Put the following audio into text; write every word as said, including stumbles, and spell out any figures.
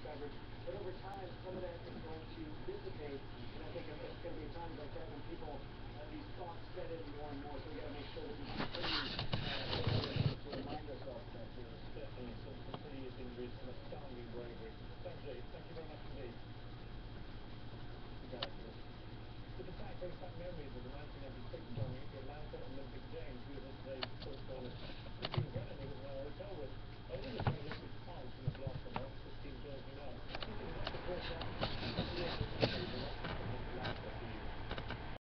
discovered. But over time, some of that is going to dissipate.